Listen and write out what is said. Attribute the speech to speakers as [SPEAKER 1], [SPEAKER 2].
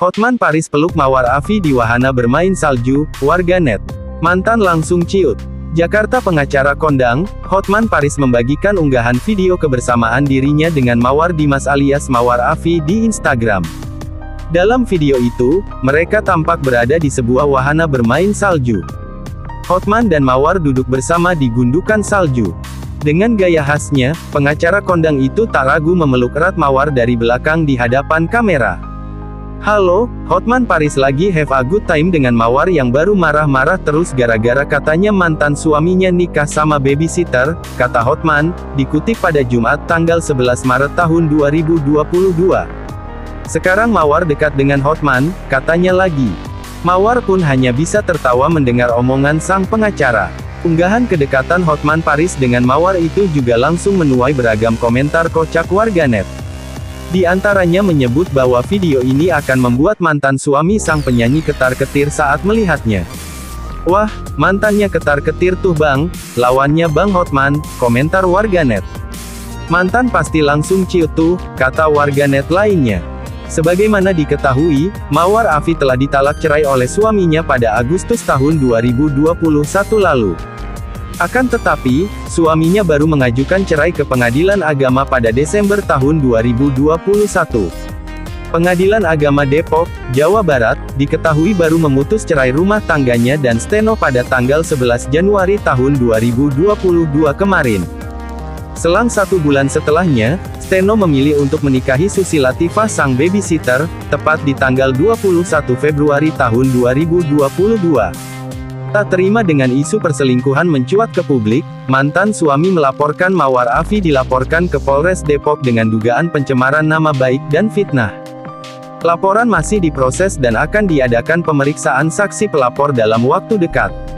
[SPEAKER 1] Hotman Paris peluk Mawar Afi di wahana bermain salju, warganet. Mantan langsung ciut. Jakarta. Pengacara kondang, Hotman Paris membagikan unggahan video kebersamaan dirinya dengan Mawar Dimas alias Mawar Afi di Instagram. Dalam video itu, mereka tampak berada di sebuah wahana bermain salju. Hotman dan Mawar duduk bersama di gundukan salju. Dengan gaya khasnya, pengacara kondang itu tak ragu memeluk erat Mawar dari belakang di hadapan kamera. "Halo, Hotman Paris lagi have a good time dengan Mawar yang baru marah-marah terus gara-gara katanya mantan suaminya nikah sama babysitter," kata Hotman, dikutip pada Jumat tanggal 11 Maret tahun 2022. "Sekarang Mawar dekat dengan Hotman," katanya lagi. Mawar pun hanya bisa tertawa mendengar omongan sang pengacara. Unggahan kedekatan Hotman Paris dengan Mawar itu juga langsung menuai beragam komentar kocak warganet. Di antaranya menyebut bahwa video ini akan membuat mantan suami sang penyanyi ketar-ketir saat melihatnya. "Wah, mantannya ketar-ketir tuh bang, lawannya Bang Hotman," komentar warganet. "Mantan pasti langsung ciut tuh," kata warganet lainnya. Sebagaimana diketahui, Mawar Afi telah ditalak cerai oleh suaminya pada Agustus tahun 2021 lalu. Akan tetapi, suaminya baru mengajukan cerai ke Pengadilan Agama pada Desember tahun 2021. Pengadilan Agama Depok, Jawa Barat, diketahui baru memutus cerai rumah tangganya dan Steno pada tanggal 11 Januari tahun 2022 kemarin. Selang 1 bulan setelahnya, Steno memilih untuk menikahi Susi Latifah sang babysitter, tepat di tanggal 21 Februari tahun 2022. Tak terima dengan isu perselingkuhan mencuat ke publik, mantan suami melaporkan Mawar Afi dilaporkan ke Polres Depok dengan dugaan pencemaran nama baik dan fitnah. Laporan masih diproses dan akan diadakan pemeriksaan saksi pelapor dalam waktu dekat.